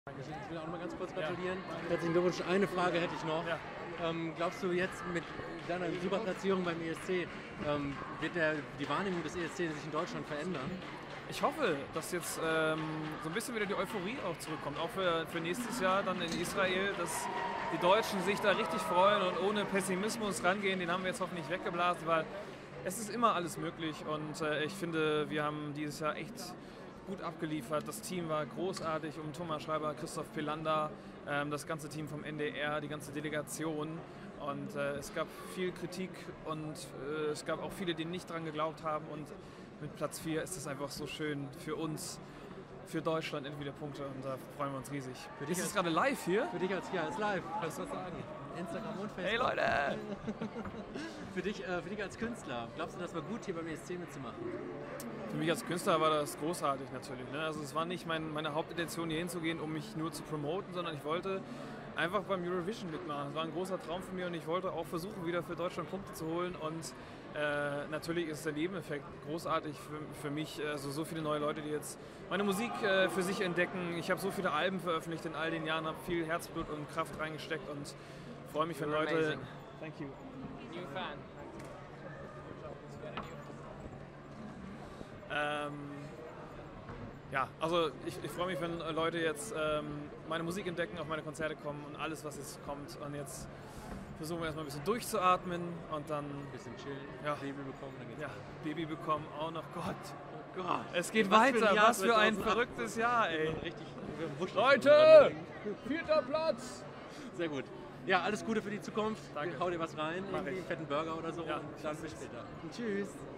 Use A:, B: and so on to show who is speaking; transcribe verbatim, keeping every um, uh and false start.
A: Ich will auch noch mal ganz kurz gratulieren. Ja. Herzlichen Glückwunsch. Eine Frage hätte ich noch. Ja. Ähm, glaubst du jetzt mit deiner super Platzierung beim E S C, ähm, wird der, die Wahrnehmung des E S C sich in Deutschland verändern?
B: Ich hoffe, dass jetzt ähm, so ein bisschen wieder die Euphorie auch zurückkommt, auch für, für nächstes Jahr dann in Israel, dass die Deutschen sich da richtig freuen und ohne Pessimismus rangehen. Den haben wir jetzt hoffentlich weggeblasen, weil es ist immer alles möglich und äh, ich finde, wir haben dieses Jahr echt gut abgeliefert. Das Team war großartig um Thomas Schreiber, Christoph Pelander, ähm, das ganze Team vom N D R, die ganze Delegation. Und äh, es gab viel Kritik und äh, es gab auch viele, die nicht dran geglaubt haben. Und mit Platz vier ist es einfach so schön für uns, für Deutschland endlich wieder Punkte und da freuen wir uns riesig.
A: Für dich
B: ist es gerade live hier?
A: Für dich als ja, ist live. Kannst du was sagen? Instagram und Facebook.
B: Hey Leute!
A: für, dich, äh, für dich als Künstler, glaubst du, das war gut, hier beim E S C mitzumachen?
B: Für mich als Künstler war das großartig natürlich. Ne? Also es war nicht mein, meine Hauptintention, hier hinzugehen, um mich nur zu promoten, sondern ich wollte einfach beim Eurovision mitmachen. Das war ein großer Traum von mir und ich wollte auch versuchen, wieder für Deutschland Punkte zu holen. Und äh, natürlich ist der Nebeneffekt großartig für, für mich. Also so viele neue Leute, die jetzt meine Musik äh, für sich entdecken. Ich habe so viele Alben veröffentlicht in all den Jahren, habe viel Herzblut und Kraft reingesteckt und freue mich, wenn
A: You're
B: Leute...
A: Amazing.
B: Thank you.
C: New fan.
B: Ähm, ja, also ich, ich freue mich, wenn Leute jetzt ähm, meine Musik entdecken, auf meine Konzerte kommen und alles, was jetzt kommt. Und jetzt versuchen wir erstmal ein bisschen durchzuatmen und dann...
A: Ein bisschen chillen,
B: ja,
A: Baby bekommen, dann geht's
B: ja,
A: weiter.
B: Baby bekommen, auch noch Gott.
A: Oh Gott.
B: Es geht
A: Was
B: weiter,
A: für ein Jahr
B: was für ein
A: zweitausendachtzehn.
B: verrücktes Jahr, ey.
A: Richtig
B: Leute! Vierter Platz!
A: Sehr gut. Ja, alles Gute für die Zukunft.
B: Danke.
A: Hau dir was rein,
B: Mach
A: irgendwie
B: ich.
A: einen fetten Burger oder so
B: Ja.
A: und dann bis später. Und tschüss.